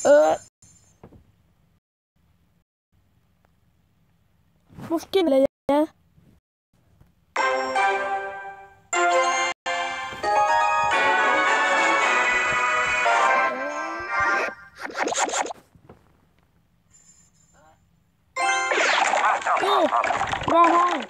Most kéne legyen. Jó, van hang.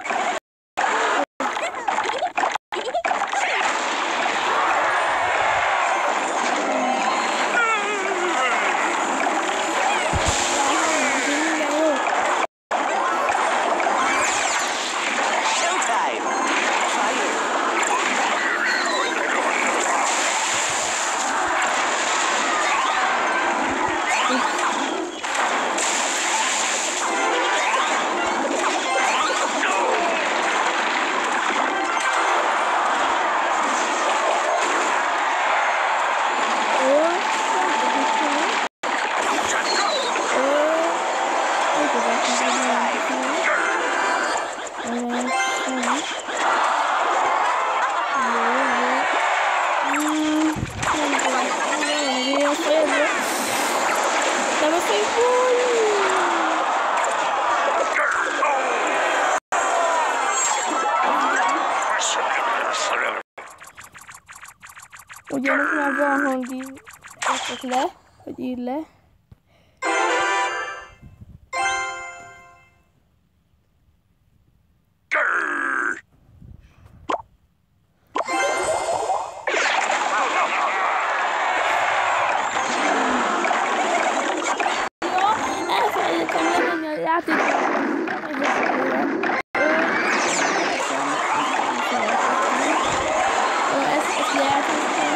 Ugye most már van hangi, írtok le, hogy ír le. Elfelejtettem levenni a játékot. Ezt lejátszottam.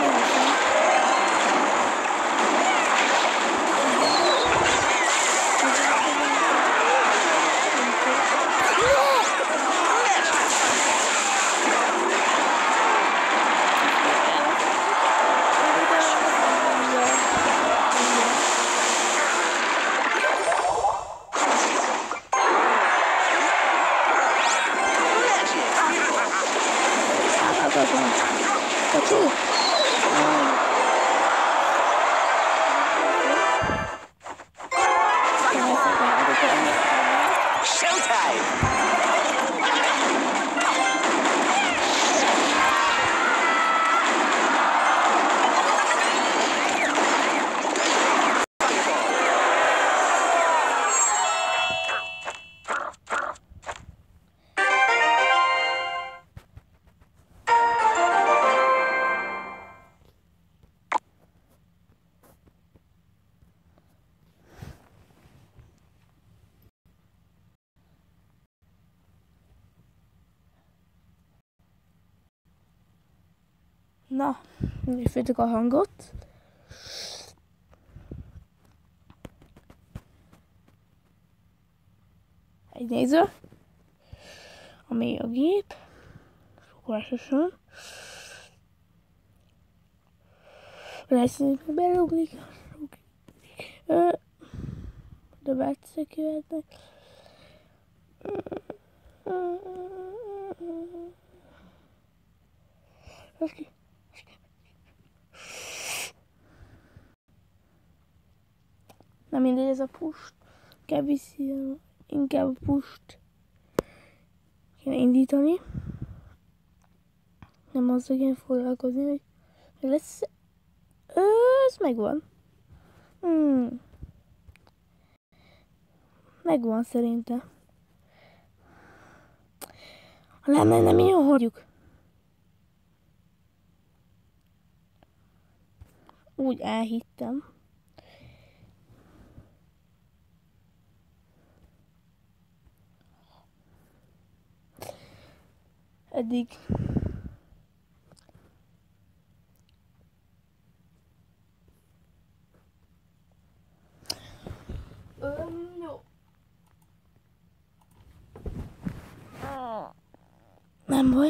Na, főtök a hangot. Egy néző, ami a gép, fogásosan. Lesz, berúglik, de bácsak jöhetnek. Oké. Na mindegy, ez a pust. Kell viszi, inkább a pust kéne indítani. Nem azzal kéne foglalkozni, hogy lesz. Ez megvan. Megvan szerintem. Ha nem lenne, mi jól hagyjuk. Úgy elhittem. Eddig jó. Nem baj.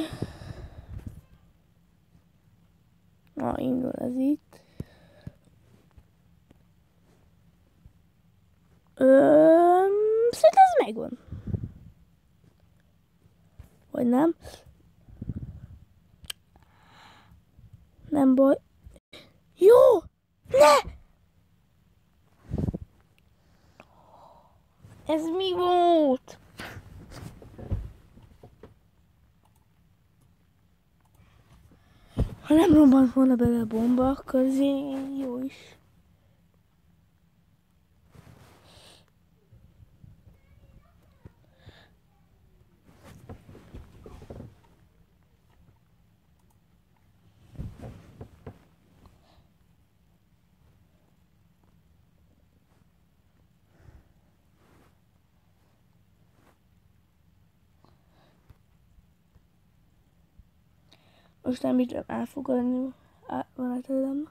Na, indul ez itt. Szerintem ez megvan. Vagy nem? Nem baj. Jó! Ne! Ez mi volt? Ha nem robbant volna bele a bomba, akkor azért jó is. Most nem bírom elfogadni van tőlem,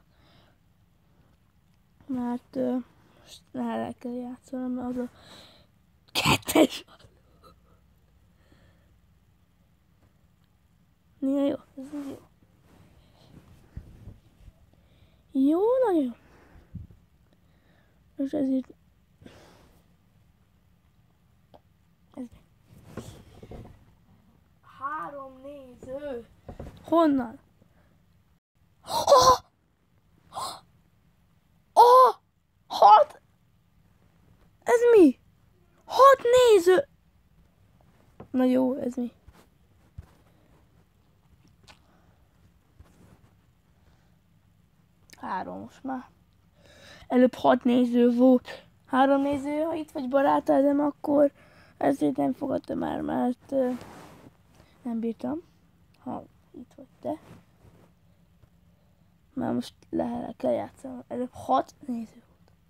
mert most el kell játszanom, mert az a kettes. Ja, jó, ez jó. Jó, nagyon jó. Most ez itt... Ez mi? 3 néző. Honnan? Oh! Oh! 6! Ez mi? 6 néző! Na jó, ez mi? Három most már. Előbb 6 néző volt. 3 néző, ha itt vagy barátádom, akkor ezért nem fogadtam már, mert nem bírtam. Ha itt vagy te. Már most le kell játszani. Előbb 6 néző volt.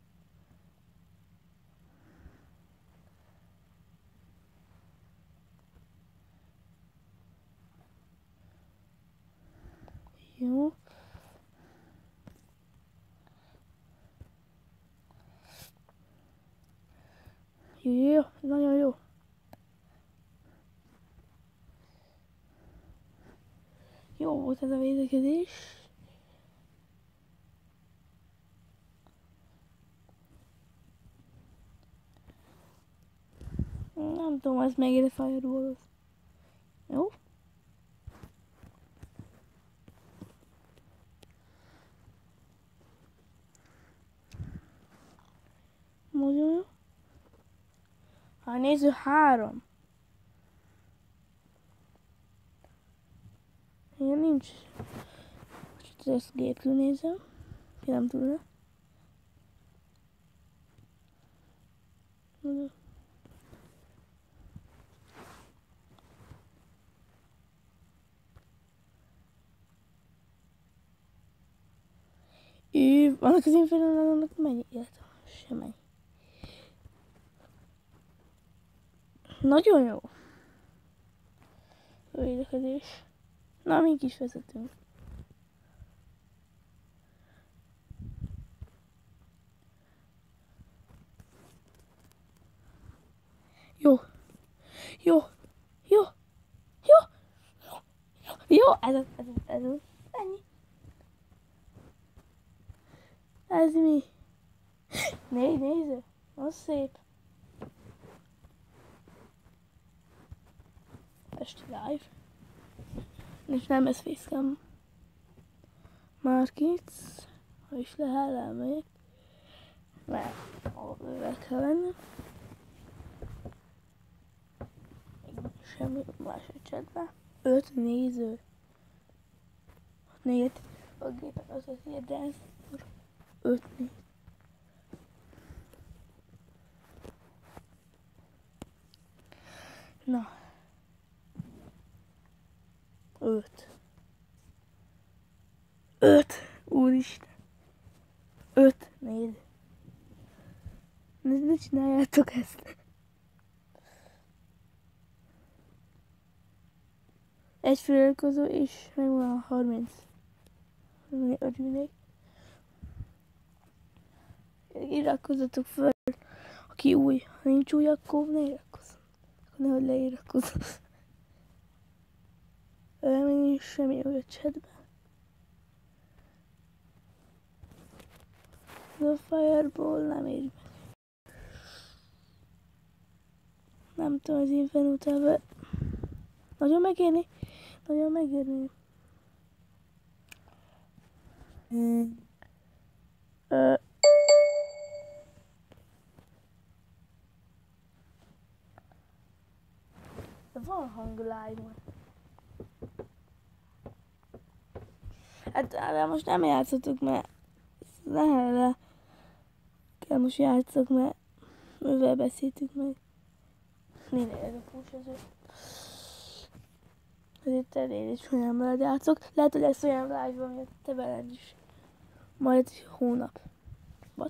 Jó. Jó, nagyon jó. Jó volt ez a védekezés. Nem tudom, ez megér a fireball. Jó? Nagyon jó. Ha néző 3. Igen, nincs. Most ezt gépről nézem. Ki nem tudna. Vannak az Infernalnak mennyi élet? Semmi. Nagyon jó. Védekezés. Na, mink is vezetünk. Jó. Jó. Jó. Jó. Jó. Ez ennyi. Ez mi? 4 néző. Az szép. Esti live. És nem ez facecam. Markets. Ha is lehet, elmegyek. Mert bővel kell venni. Semmi más a chatben. 5 néző. 4 a gépen az az érdez. 5 néző. Na. 5. 5. Úristen. 5 néző. Ne csináljátok ezt. Egy feliratkozó és megvan a 30. Örülnék. Iratkozzatok fel, aki új. Ha nincs új, akkor ne iratkozzon. Akkor nehogy leiratkozzon. Nincs semmi új a chatben. De a fireball nem ér meg. Nem tudom, az Infernutában nagyon megérni. Nagyon megérni. De van hang live-on. Hát de most nem játszottuk, mert le kell most játszok, mert mivel beszéltük meg. Minél ez a fúsazó. Ezért elég is olyan veled játszok. Lehet, hogy lesz olyan live, amit te veled is. Majd egy hónap. What?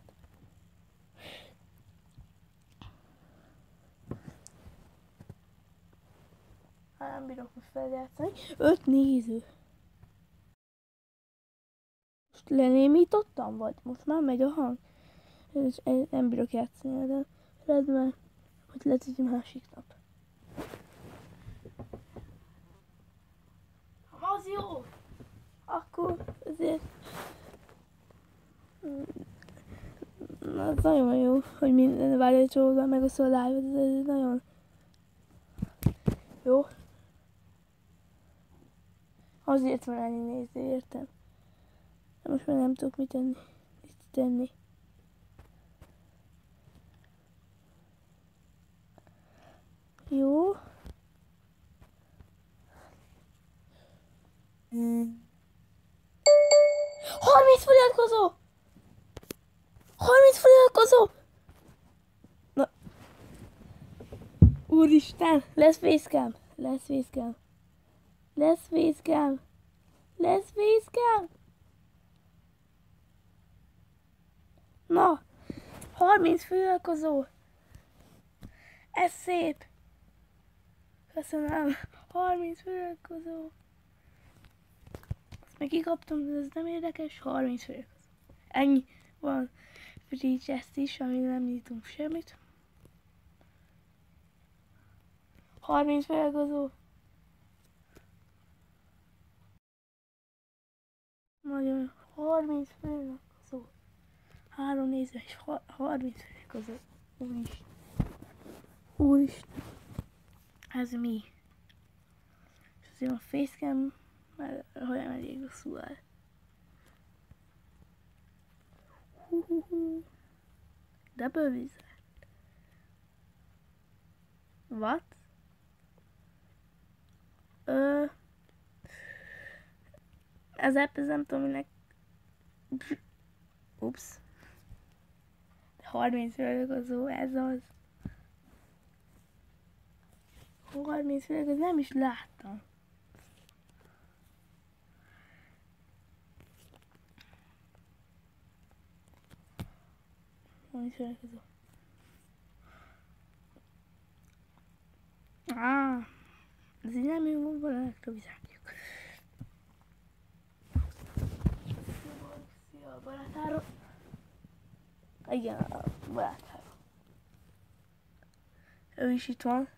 Hát nem bírok most feljátszani. 5 néző. Most lenémítottam, vagy? Most már megy a hang. Nem bírok játszani, de rendben. Hogy lehet, hogy másik nap. Az jó! Akkor azért... Az nagyon jó, hogy minden várja egy csóval megosztva a live-ot, ez nagyon jó. Azért van ennyi néző, értem. De most már nem tudok mit tenni. Jó. 30 feliratkozó! 30 feliratkozó! Na. Úristen, lesz facecam. Na, 30 feliratkozó. Ez szép. Köszönöm. 30 feliratkozó. Azt meg kikaptam, de ez nem érdekes. 30 feliratkozó. Ennyi van. Free chest is, ami nem nyitunk semmit. 30 feliratkozó. Nagyon 30 feliratkozó. 3 néző és 30 feliratkozó. Úristen. Ez mi? És azért a facecam, mert olyan elég rosszul áll. Double wizard. What? Az app, ez nem tudom minek. Ups. 30 feliratkozó, ez az. 30 feliratkozó, nem is láttam. Feliratkozó. Ez így nem jó, van elektrovizáljuk. Szia a barátáról. Igen, a barátáról. Ő is itt van.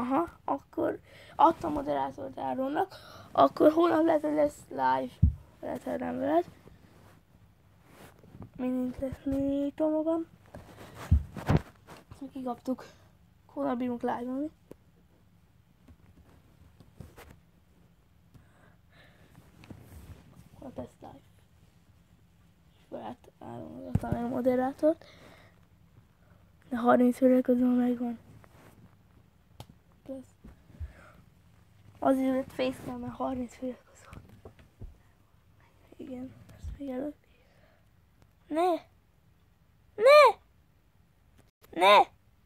Aha, akkor adtam moderátort Áronnak, akkor holnap lehet, hogy lesz live. Lehet, hogy nem veled. Mindent lesz nyitom magam. Ezt mi kikaptuk. Holnap bírunk live-olni. Holnap lesz live. És barát Áronnak adtam meg a moderátort. De 30 főre közül megvan. Azért lett facecam, mert 30 főre közül. Igen, ezt még előtt. Ne! Ne! Ne!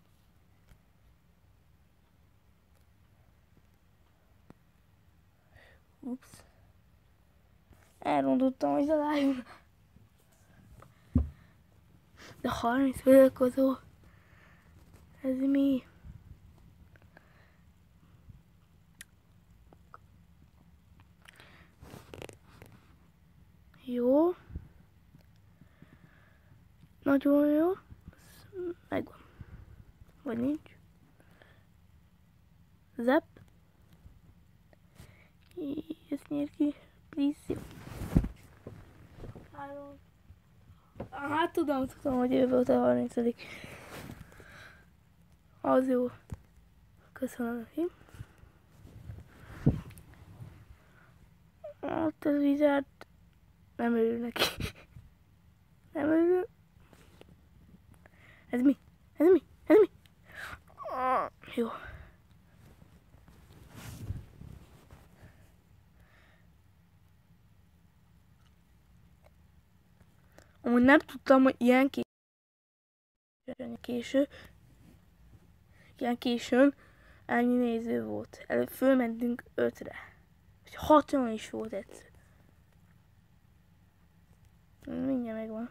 Ups. Elrondottam, hogy a live. De 30 főre közül. Ez mi? Jó. Nagyon jó. Megvan. Vagy nincs. Zep. Ezt nyír ki. Please. Jó. Hát tudom, hogy ő volt a 30. Az jó. Köszönöm neki. Hát az Wizard nem örül neki. Nem örül. Ez mi? Ez mi? Ez mi? Jó. Amúgy nem tudtam, hogy ilyen későn ennyi néző volt. Előbb fölmentünk 5-re. 60 is volt egyszer. Mindjárt megvan.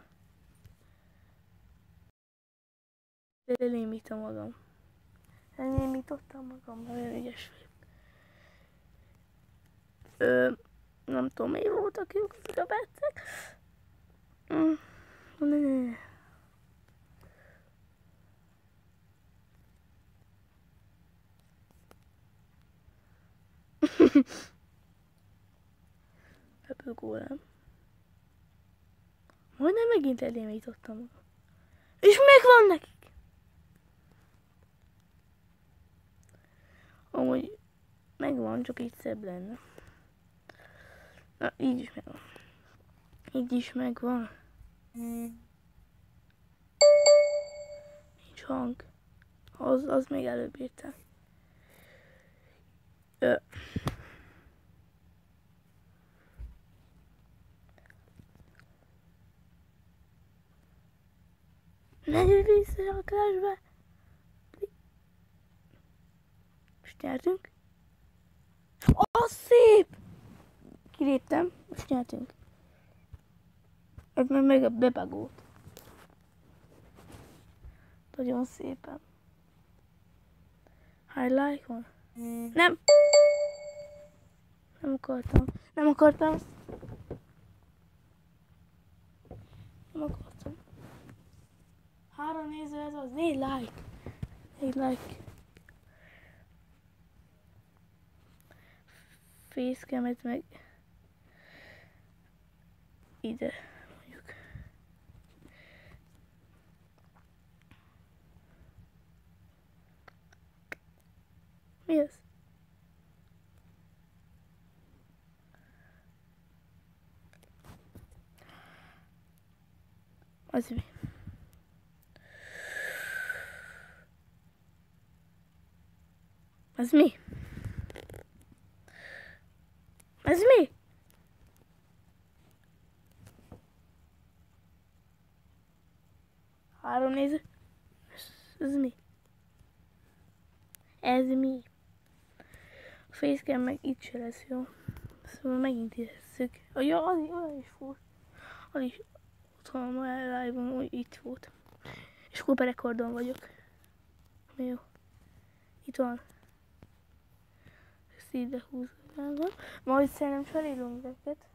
Lelémítom magam. Lelémítottam magam, nagyon ügyes vagyok. Nem tudom, mi voltak jók ezek a percek. Ebből gólem. Majdnem megint elémítottam magam. És megvan nekik! Amúgy megvan, csak így szebb lenne. Na, így is megvan. Így is megvan. Nincs hang. Az még előbb írtam. Ne jöjj vissza a Clashbe! Most nyertünk. Az szép! Kiléptem, most nyertünk. Ez meg a bebagót. Nagyon szépen. Highlight van? Nem! Nem akartam. Nem akartam. Nem akartam. 3 néző ez az. 4 like. 4 like. Facecam-et meg ide mondjuk. Mi ez? Az mi? Az mi? Ez mi? Három néző. Ez mi? Ez mi? A facecam meg itt se lesz jó. Szóval megint érezzük. Ja, az is volt. Az is otthon a live-on, hogy itt volt. És akkor rekordon vagyok. Mi jó. Itt van. Ezt ide húzom. Majd szerintem cserélünk ezeket.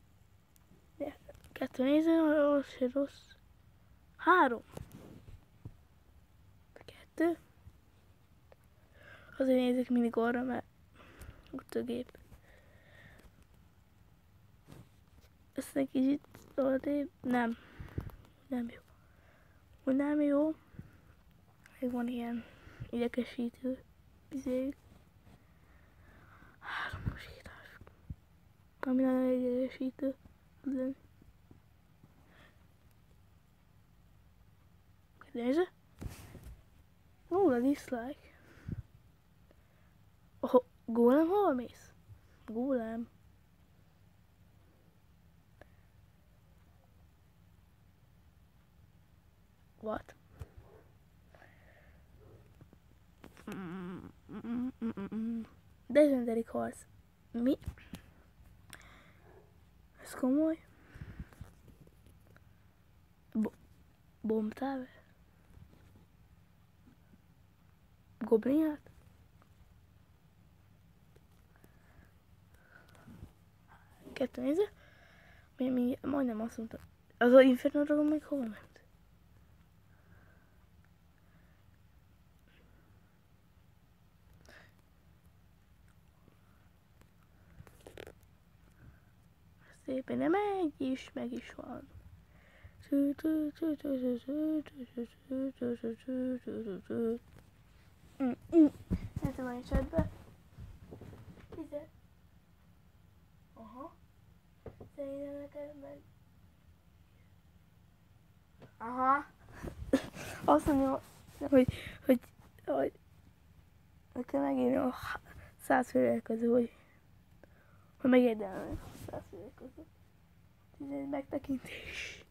2 néző, az se rossz. 3. 2. Azért nézek mindig arra, mert ott a gép. Ezt egy kicsit odébb. Nem. Nem jó. Hogy nem jó. Még van ilyen idegesítő bizék. 3-as. Ami nagyon idegesítő. Nézze. 0 dislike. Oh, Golem, hol mész? Golem. What? Legendary harc. Mi? Ez komoly? Bombtáver? Goblinát? Kettő nézze. Majdnem azt mondtam. Az a Inferno Dragon még hol ment? Szépen nem egy is, meg is van. Ez van is ebbe. 10. Aha. Szerintem neked meg... Aha. Azt mondja, hogy nekem megírni a 100 félre közül, hogy megérdemelnek a 100 félre közül. 11 megtekintés.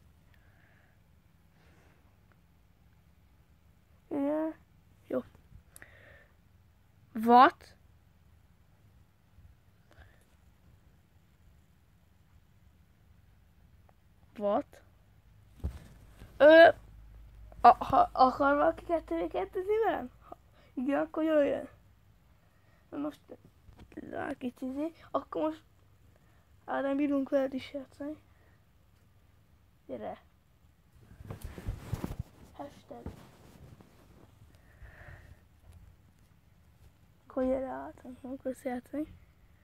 Igen. Jó. What? What? Ha akar valaki 2v2-zni velem? Igen, akkor jöjjön. Most kicsit akkor most nem bírunk veled is játszani. Gyere. Hashtag. Akkor gyere át, nem akarsz játszani.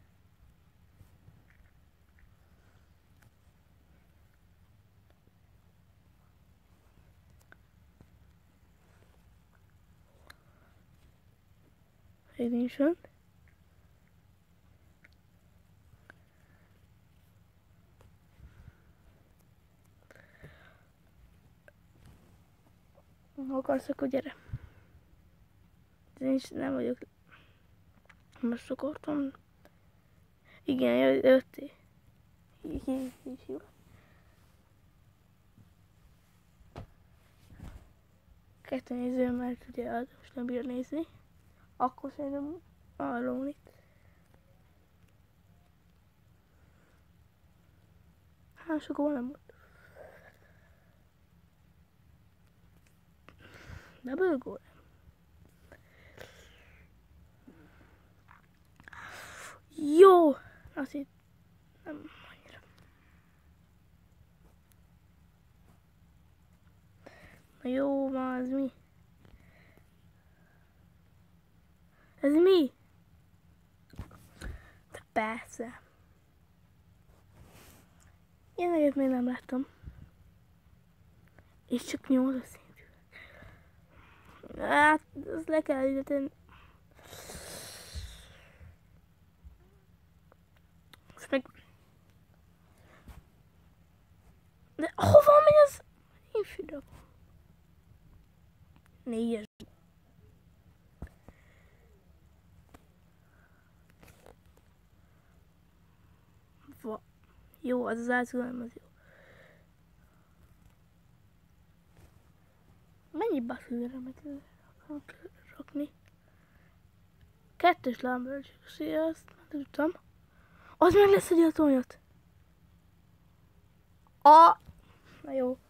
Egy nincs van. Ha akarsz, akkor gyere. Én nem vagyok. Most akartam. Igen, jöttél. Jó. Kettő néző, mert ugye az most nem bír nézni. Akkor szerintem arról itt. Hát sokkal nem volt. Double goal. Jó! Azt itt nem annyira. Na jó, ma az mi? Ez mi? De persze. Ilyeneket még nem láttam. És csak 8 szintű. Hát, azt le kell ide tenni. Most meg... De hova megy az? Infidra. 4-es. Jó, az az átszólom, az jó. Mennyi basszúremet akarok rakni? 2-es lámbölcsök, azt nem tudtam. Az meg lesz egy atonyat. Na jó.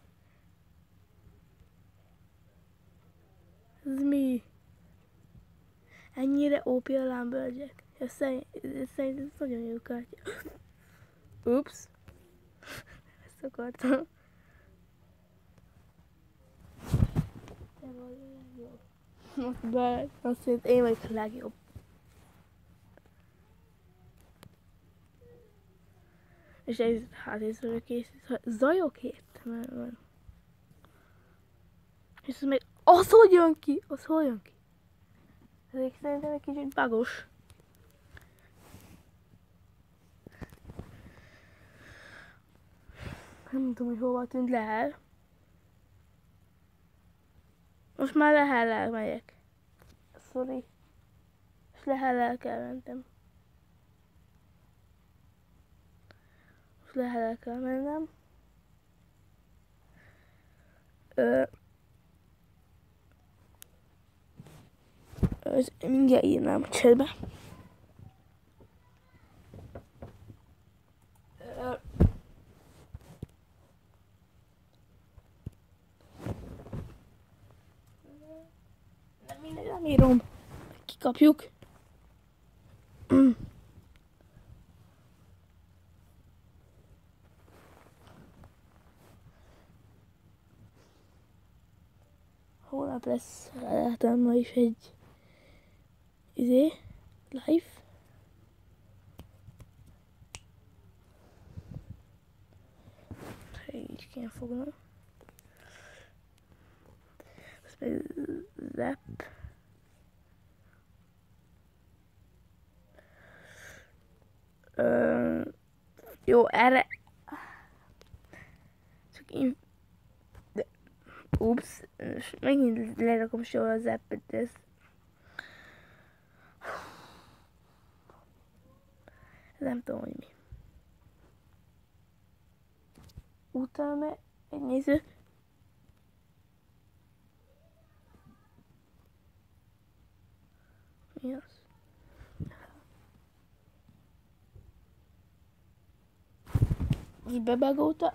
Ez mi? Ennyire OP a lámbölcsek. Szerintem ez nagyon jó kártya. Ups. Ezt akartam. Te vagy a legjobb. Most be, azt mondja, én vagyok a legjobb. És ez zajokért. És ez meg az hogy jön ki? Az hogy jön ki? Ez szerintem egy kicsit bagos. Nem tudom, hogy hova tűnt Lehel. Most már Lehellel megyek. Sorry. És Lehellel kell mentem. Most Lehellel kell mennem. Mindjárt írnám a chatbe. Nem írom. Kikapjuk. Holnap lesz rálátom ma is egy live. Így kéne fognom. Ez meg zap. Jó, erre... Csak én... De... Ups, megint lerakom soha az appet, de ez... Nem tudom, hogy mi. Utána egy néző. Mi az? Most bebagolta.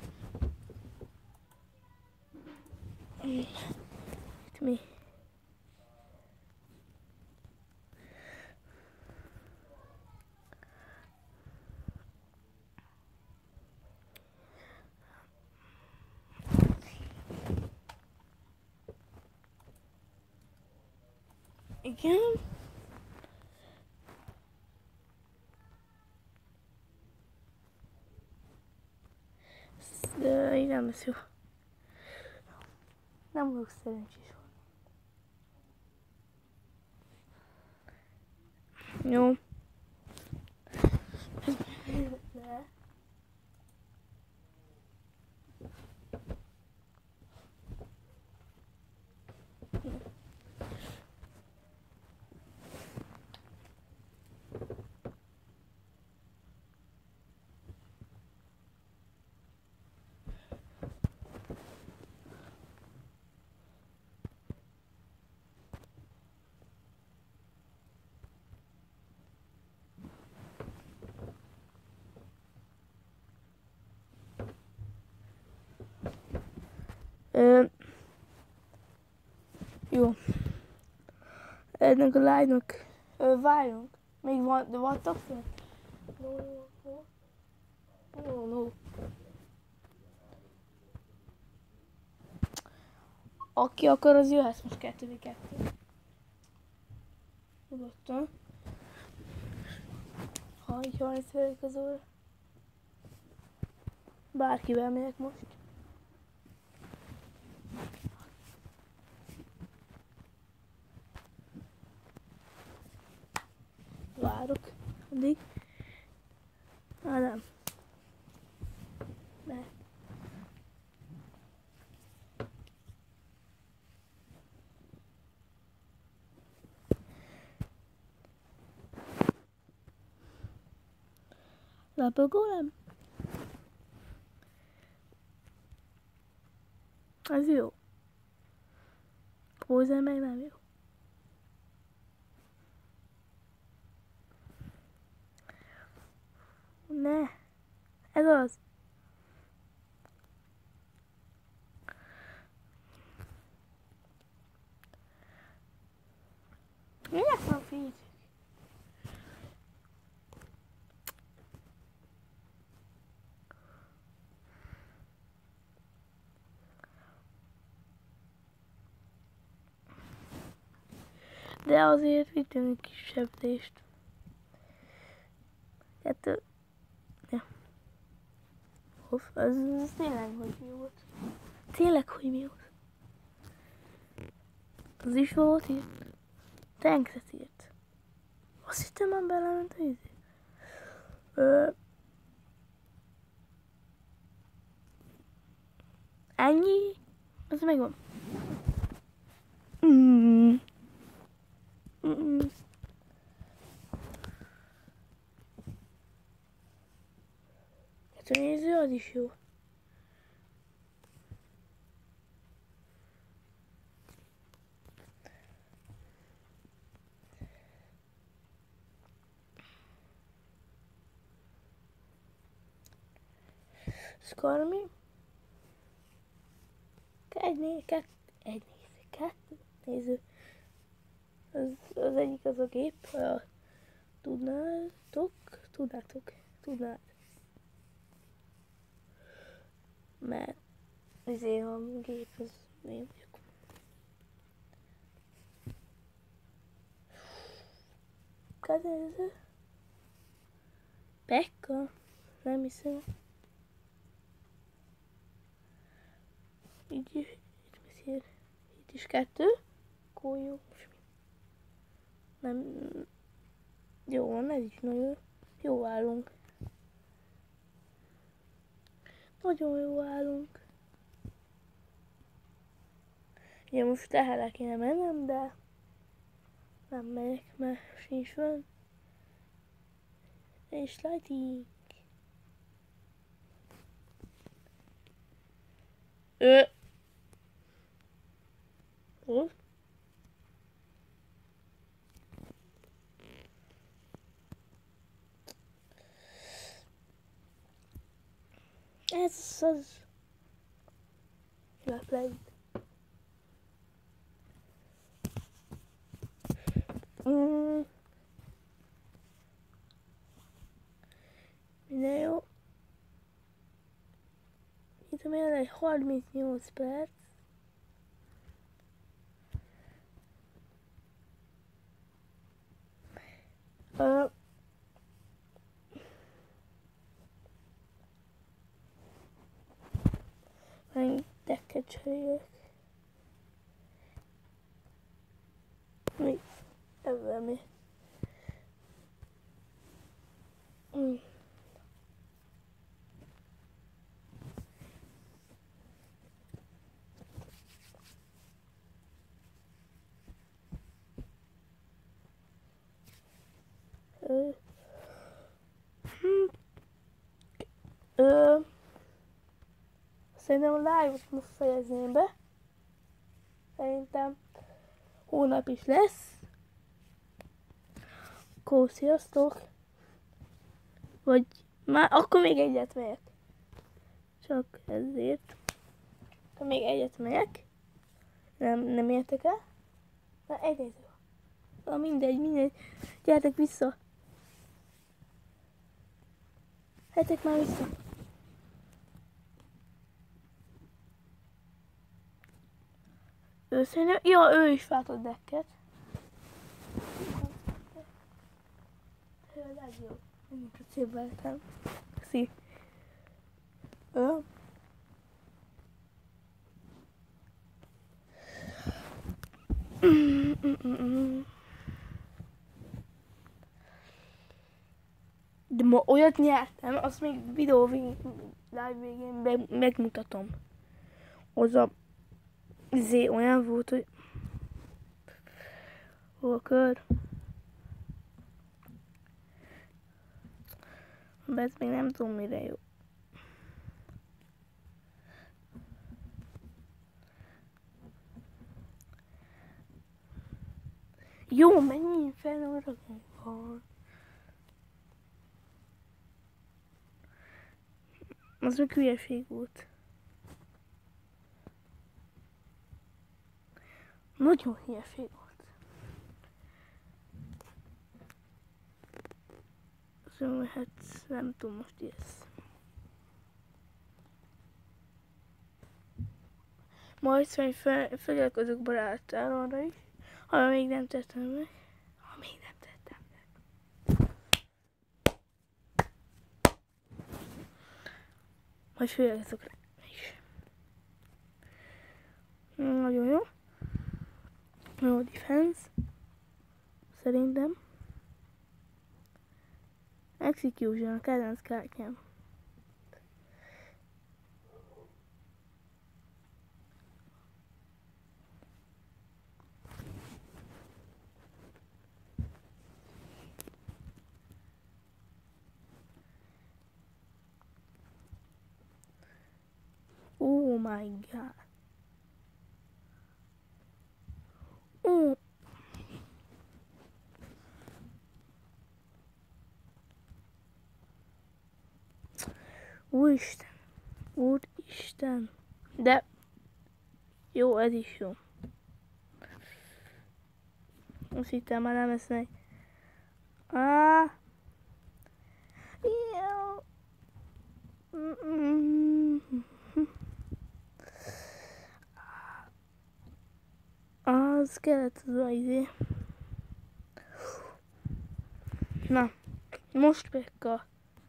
Itt mi? Igen. Így nem lesz jó. Nem vagyok szerencsés. Jó. Le. Jó. Ennek a lánynak várjunk. Még van, de vannak fel? No. Aki akar, az jöhet most 2v2. Nyugodtan. Ha így 30 felik az óra. Bárkivel megyek most. Várok. Addig. Nem. Ne. Lapogolem? Az jó. Hozzá meg nem jó. Ne. Ez az. Minek van fészük? De azért vittünk egy kis sebzést. Ja. Tarkov, az tényleg, hogy mi volt. Tényleg, hogy mi volt. Az is volt itt. Tankset írt. Azt hittem már belement a izé. Ennyi? Az megvan. Hát a néző az is jó. Skarmi. Egy kettő néző. Az egyik az a gép, tudnád. Mert azért a gép az én vagyok. Kedvező. Pekka? Nem hiszem. Itt is kettő. Akkor jó. Nem. Jó van, ez is nagyon jó állunk. Nagyon jó állunk. Ja, most teherre kéne mennem, de nem megyek, mert sincs fönn. És látik. Hol? Ez az. Leplay. Minden jó. Itt még egy 38 perc. Meg dekket cserélek. Mi? Ebben mi? Szerintem a live-ot most fejezném be. Szerintem hónap is lesz. Akkor sziasztok! Vagy már akkor még egyet megyek. Csak ezért. Akkor még egyet megyek. Nem értek el? Na egy néző. Na mindegy. Gyertek vissza. Hetek már vissza. Szerintem, ja, ő is váltott dekket. Ez legjobb. Nem csak szépen. Köszi. De ma olyat nyertem, azt még videó live végén megmutatom. Az a olyan volt, hogy hol kör. De ez még nem tudom mire jó. Jó, mennyi fel van. Az meg hülyeség volt. Nagyon hülyeség volt. Szóval hát nem tudom most ezt. Majd feliratkozok barátára is, ha még nem tettem meg. Vagy főleg ezekre is. Nagyon jó. Jó defense. Szerintem. Execution a kedvenc kártyám. Oh my god. Oh. Úristen. Úristen. De jó, ez is jó. Azt hittem már nem lesz meg. Jó. Az kellett az izé. Na, most Pekka.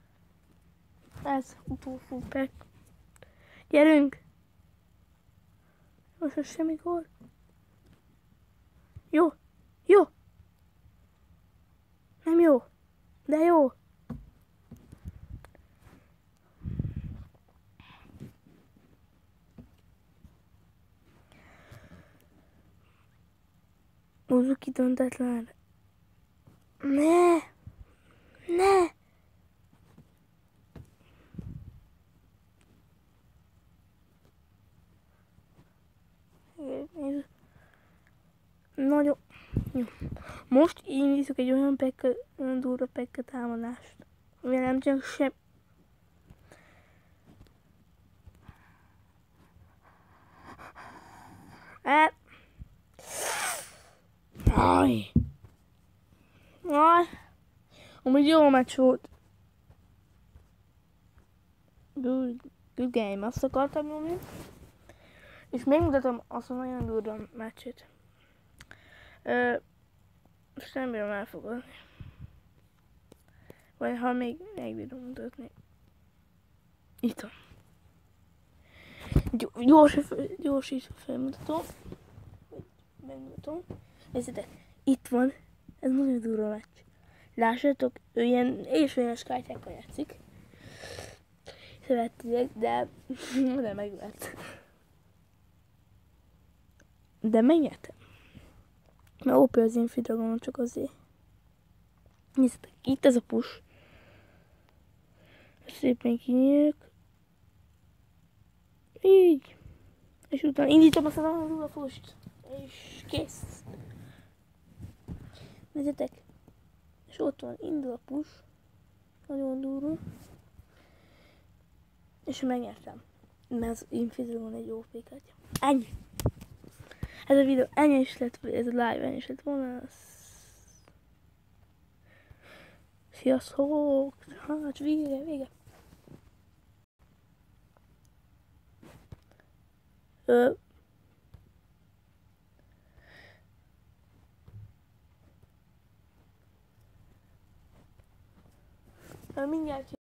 Ez utolsó Pekka. Gyerünk! Most az semmikor. Jó, jó. Nem jó, de jó. Húzzuk ki döntetlen. Ne! Ne! Nagyon jó. Most indítok egy olyan durva Pekka támadást, mivel nem csak sem. Aj. Amúgy jó meccs volt. Good game, azt akartam nyomni. És megmutatom azt a nagyon durva meccset. Most nem bírom elfogadni. Vagy ha még megbírom mutatni. Itt van. Gyorsítva felmutatom. Megmutatom. Nézzétek, itt van. Ez nagyon durva meccs. Lássátok, ő ilyen éjféles kártyákkal játszik. Szerettitek, de megvett. De megnyertem. Mert OP az én Dragonon csak azért. Nézzétek, itt ez a push. Szépen kinyílik. Így. És utána indítom azt a pusht. És kész. Nézzétek. És ott van, indul a push. Nagyon durva. És megnyertem. Mert az Infidragon egy OP kártya. Ennyi. Ez a videó ennyi is lett, ez a live ennyi is lett volna. Sziasztok! Hát vége. Mindjárt